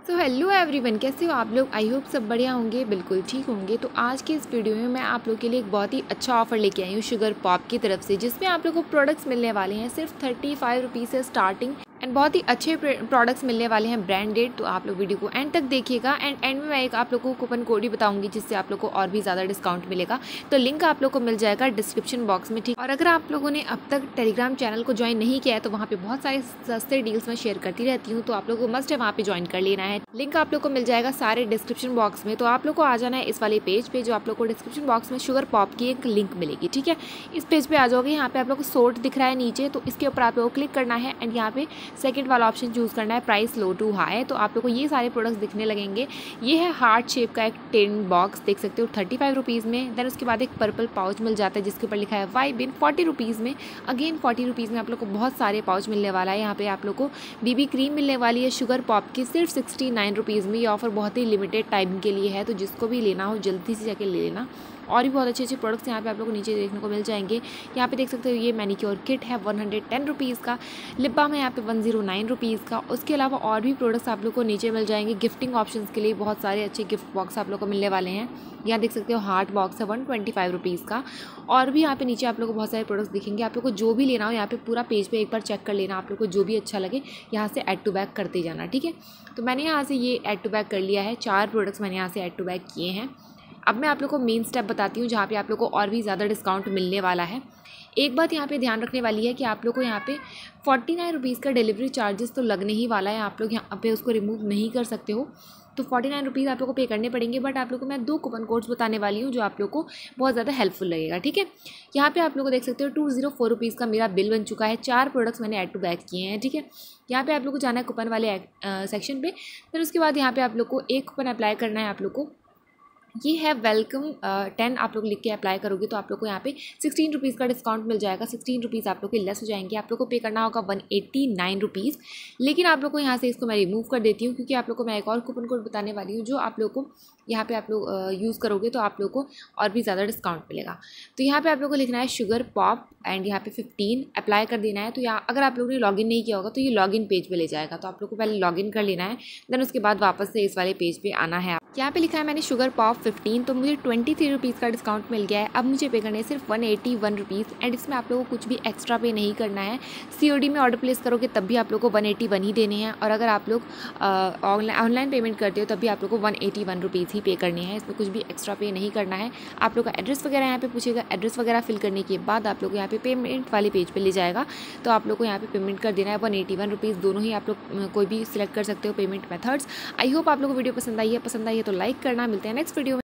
So hello everyone, कैसे हो आप लोग। आई होप सब बढ़िया होंगे, बिल्कुल ठीक होंगे। तो आज के इस वीडियो में मैं आप लोग के लिए एक बहुत ही अच्छा ऑफर लेके आई हूँ शुगर पॉप की तरफ से, जिसमें आप लोग को प्रोडक्ट्स मिलने वाले हैं सिर्फ 35 रुपीज़ से स्टार्टिंग एंड बहुत ही अच्छे प्रोडक्ट्स मिलने वाले हैं ब्रांडेड। तो आप लोग वीडियो को एंड तक देखिएगा एंड में मैं एक आप लोग को कूपन कोड ही बताऊंगी जिससे आप लोग को और भी ज़्यादा डिस्काउंट मिलेगा। तो लिंक आप लोग को मिल जाएगा डिस्क्रिप्शन बॉक्स में, ठीक। और अगर आप लोगों ने अब तक टेलीग्राम चैनल को ज्वाइन नहीं किया है तो वहाँ पे बहुत सारे सस्ते डील्स मैं शेयर करती रहती हूँ, तो आप लोग को मस्ट है वहाँ पे ज्वाइन कर लेना है। लिंक आप लोग को मिल जाएगा सारे डिस्क्रिप्शन बॉक्स में। तो आप लोग को आ जाना है इस वाले पेज पे, जो आप लोग को डिस्क्रिप्शन बॉक्स में शुगर पॉप की एक लिंक मिलेगी, ठीक है। इस पेज पे आ जाओगे, यहाँ पे आप लोग को सोर्ट दिख रहा है नीचे, तो इसके ऊपर आप लोग को क्लिक करना है एंड यहाँ पे सेकंड वाला ऑप्शन चूज़ करना है प्राइस लो टू हाई। तो आप लोग को ये सारे प्रोडक्ट्स दिखने लगेंगे। ये है हार्ट शेप का एक टिन बॉक्स, देख सकते हो 35 रुपीज़ में। देन उसके बाद एक पर्पल पाउच मिल जाता है जिसके ऊपर लिखा है वाई बिन 40 रुपीज़ में। अगेन 40 रुपीज़ में आप लोग को बहुत सारे पाउच मिलने वाला है। यहाँ पे आप लोग को बीबी क्रीम मिलने वाली है शुगर पॉप की सिर्फ 69 रुपीज़ में। ये ऑफर बहुत ही लिमिटेड टाइम के लिए है, तो जिसको भी लेना हो जल्दी से जाके ले लेना। और भी बहुत अच्छे अच्छे प्रोडक्ट्स यहाँ पे आप लोगों को नीचे देखने को मिल जाएंगे। यहाँ पे देख सकते हो ये मैनिक्योर किट है 110 रुपीज़ का। लिप बाम है यहाँ पे 109 रुपीज़ का। उसके अलावा और भी प्रोडक्ट्स आप लोग को नीचे मिल जाएंगे। गिफ्टिंग ऑप्शंस के लिए बहुत सारे अच्छे गिफ्ट बॉक्स आप लोग को मिलने वाले हैं। यहाँ देख सकते हो हार्ट बॉक्स है 125 रुपीज़ का। और भी यहाँ पे नीचे आप लोग को बहुत सारे प्रोडक्ट्स दिखेंगे। आप लोग को जो भी लेना हो यहाँ पे पूरा पेज पे एक बार चेक कर लेना। आप लोग को जो भी अच्छा लगे यहाँ से ऐड टू बैग करते जाना, ठीक है। तो मैंने यहाँ से ये ऐड टू बैग कर लिया है। 4 प्रोडक्ट्स मैंने यहाँ से ऐड टू बैग किए हैं। अब मैं आप लोग को मेन स्टेप बताती हूँ जहाँ पे आप लोग को और भी ज़्यादा डिस्काउंट मिलने वाला है। एक बात यहाँ पे ध्यान रखने वाली है कि आप लोग को यहाँ पे 49 रुपीज़ का डिलीवरी चार्जेस तो लगने ही वाला है। आप लोग यहाँ पे उसको रिमूव नहीं कर सकते हो, तो 49 रुपीज़ आप लोग को पे करने पड़ेंगे। बट आप लोग को मैं 2 कूपन कोड्स बताने वाली हूँ जो आप लोग को बहुत ज़्यादा हेल्पफुल लगेगा, ठीक है। यहाँ पे आप लोग को देख सकते हो 204 रुपीज़ का मेरा बिल बन चुका है। 4 प्रोडक्ट्स मैंने ऐड टू बैग किए हैं, ठीक है। यहाँ पे आप लोग को जाना है कूपन वाले सेक्शन पे। फिर उसके बाद यहाँ पे आप लोग को एक कूपन अप्लाई करना है। आप लोग को ये है वेलकम 10, आप लोग लिख के अप्लाई करोगे तो आप लोग को यहाँ पे 16 रुपीज़ का डिस्काउंट मिल जाएगा। 16 रुपीज़ आप लोग के लेस हो जाएंगे। आप लोग को पे करना होगा 189 रुपीज़। लेकिन आप लोग को यहाँ से इसको मैं रिमूव कर देती हूँ क्योंकि आप लोग को मैं एक और कूपन कोड बताने वाली हूँ जो आप लोग को यहाँ पे आप लोग यूज़ करोगे तो आप लोग को और भी ज़्यादा डिस्काउंट मिलेगा। तो यहाँ पे आप लोग को लिखना है शुगर पॉप एंड यहाँ पे 15 अप्लाई कर देना है। तो यहाँ अगर आप लोगों ने लॉगिन नहीं किया होगा तो ये लॉगिन पेज पे ले जाएगा। तो आप लोग को पहले लॉगिन कर लेना है, देन उसके बाद वापस से इस वाले पेज पे आना है। यहाँ पे लिखा है मैंने शुगर पॉप 15, तो मुझे 23 रुपीज़ का डिस्काउंट मिल गया है। अब मुझे पे करने सिर्फ 181 रुपीज़ एंड इसमें आप लोगों को कुछ भी एक्स्ट्रा पे नहीं करना है। COD में ऑर्डर प्लेस करोगे तब भी आप लोग को 181 ही देने हैं, और अगर आप लोग ऑनलाइन पेमेंट करते हो तब भी आप लोग को 181 रुपीज़ ही पे करने हैं। इसमें कुछ भी एक्स्ट्रा पे नहीं करना है। आप लोग का एड्रेस वगैरह यहाँ पे पूछेगा, एड्रेस वगैरह फिल करने के बाद आप लोग यहाँ पे पेमेंट वाले पेज पे ले जाएगा। तो आप लोग को यहाँ पे पेमेंट कर देना है 181 रुपीज़। दोनों ही आप लोग कोई भी सिलेक्ट कर सकते हो पेमेंट मेथड्स। आई होप आप लोग को वीडियो पसंद आई है तो लाइक करना। मिलते हैं नेक्स्ट वीडियो में।